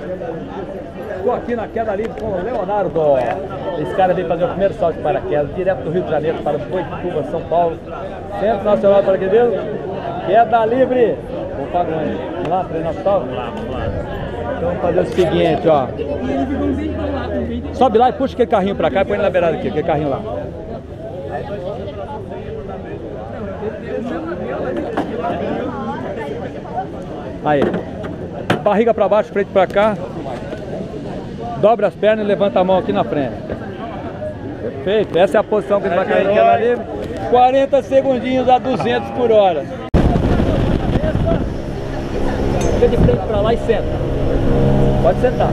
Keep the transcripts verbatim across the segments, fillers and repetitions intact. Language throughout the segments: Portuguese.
Estou aqui na queda livre com o Leonardo. Esse cara veio fazer o primeiro salto de paraquedas, direto do Rio de Janeiro para Boituva, São Paulo. Centro Nacional de Paraquedismo. Queda livre. Vou pagar. Vamos lá, treinar o salto? Vamos lá, vamos lá. Então vamos fazer o seguinte, ó. Sobe lá e puxa aquele carrinho pra cá e põe ele na beirada aqui, aquele carrinho lá. Aí. Barriga pra baixo, frente pra cá. Dobra as pernas e levanta a mão aqui na frente. Perfeito. Essa é a posição que ele vai cair em queda livre. quarenta segundinhos a duzentos por hora. Fica de frente pra lá e senta. Pode sentar.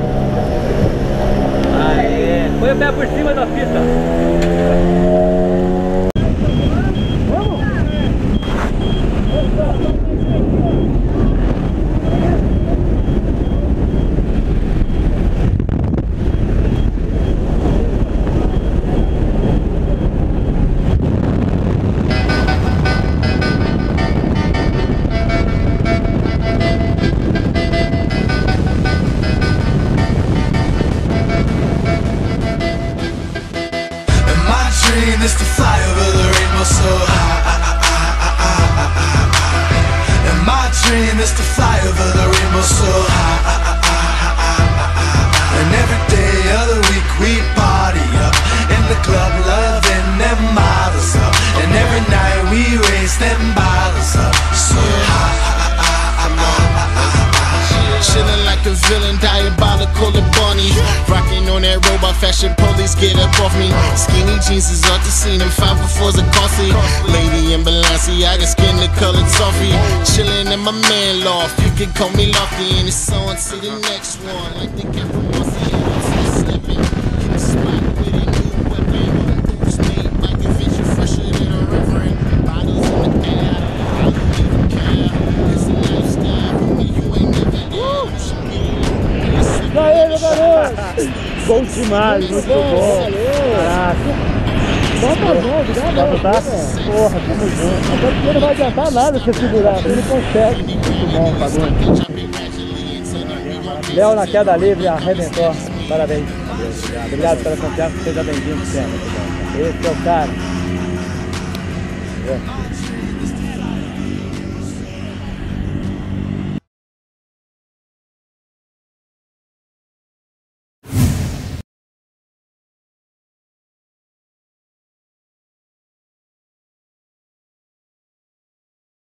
Aê. Põe o pé por cima da fita. Vamos! Is to fly over the rainbow so high. And my dream is to fly over the rainbow so high. And every day of the week we party up in the club, loving them models up. And every night we raise them bottles up so high. Chillin' like a villain, diabolical and bunny. Rockin' on that robot fashion, police get up off me. Skinny jeans is off the scene, and five for fours are costly. Lady in Balenciaga, skin the color toffee. Chillin' in my man loft, you can call me Lofty. And it's on to the next one, like the cat from Mossy. Slippin' in the spot with a new weapon. Who's made like a venture fresher than a reverend. Bodies in the air, I don't even care. It's a lifestyle, homie, you ain't never there. E aí, meu garoto? Bom demais, muito bom. bom. Caraca. Bota a mão, obrigado. Tá? Porra, tamo junto. Até porque não vai adiantar nada você segurar, você não consegue. Muito bom, Fagundes. Léo na queda livre, arrebentou. Parabéns. Obrigado pela confiança, seja bem-vindo sempre. Esse é o cara.